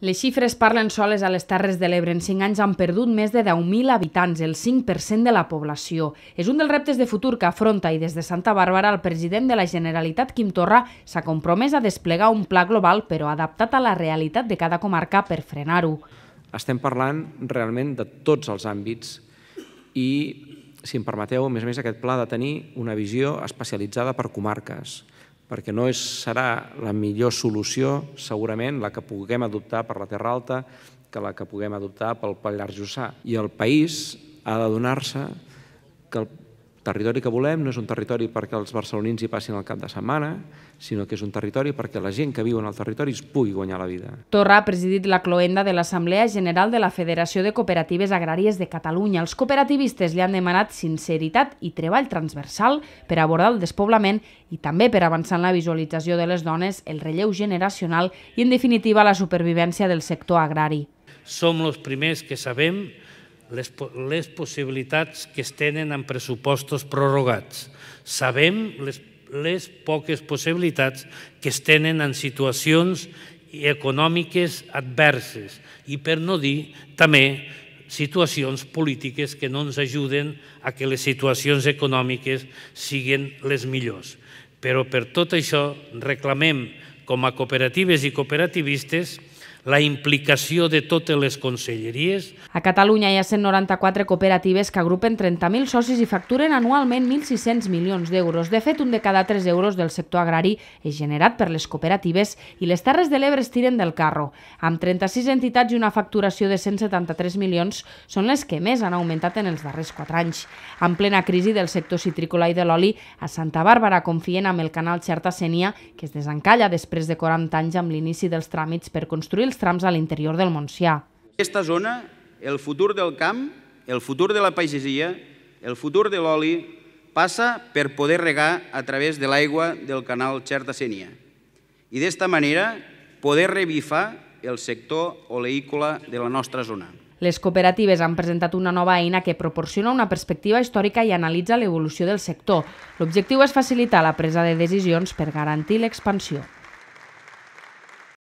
Les xifres parlen soles a les Terres de l'Ebre. En 5 anys han perdut més de 10.000 habitants, el 5% de la població. És un dels reptes de futur que afronta i des de Santa Bàrbara el president de la Generalitat, Quim Torra, s'ha compromès a desplegar un pla global però adaptat a la realitat de cada comarca per frenar-ho. Estem parlant realment de tots els àmbits i, si em permeteu, a més aquest pla ha de tenir una visió especialitzada per comarques, perquè no serà la millor solució, segurament, la que puguem adoptar per la Terra Alta que la que puguem adoptar pel Pallars Jussà. I el país ha d'adonar-se que el territori que volem no és un territori perquè els barcelonins hi passin el cap de setmana, sinó que és un territori perquè la gent que viu en el territori es pugui guanyar la vida. Torra ha presidit la cloenda de l'Assemblea General de la Federació de Cooperatives Agràries de Catalunya. Els cooperativistes li han demanat sinceritat i treball transversal per abordar el despoblament i també per avançar en la visualització de les dones, el relleu generacional i, en definitiva, la supervivència del sector agrari. Som els primers que sabem les possibilitats que es tenen en pressupostos prorrogats. Sabem les poques possibilitats que es tenen en situacions econòmiques adverses i, per no dir, també situacions polítiques que no ens ajuden a que les situacions econòmiques siguin les millors. Però per tot això reclamem, com a cooperatives i cooperativistes, la implicació de totes les conselleries. A Catalunya hi ha 194 cooperatives que agrupen 30.000 socis i facturen anualment 1.600 milions d'euros. De fet, un de cada 3 euros del sector agrari és generat per les cooperatives i les Terres de l'Ebre es tiren del carro. Amb 36 entitats i una facturació de 173 milions, són les que més han augmentat en els darrers 4 anys. En plena crisi del sector citrícola i de l'oli, a Santa Bàrbara confien amb el canal Xerta-Sénia, que es desencalla després de 40 anys amb l'inici dels tràmits per construir els trams a l'interior del Montsià. Aquesta zona, el futur del camp, el futur de la pagesia, el futur de l'oli, passa per poder regar a través de l'aigua del canal Xerta-Sénia i d'esta manera poder revifar el sector oleícola de la nostra zona. Les cooperatives han presentat una nova eina que proporciona una perspectiva històrica i analitza l'evolució del sector. L'objectiu és facilitar la presa de decisions per garantir l'expansió.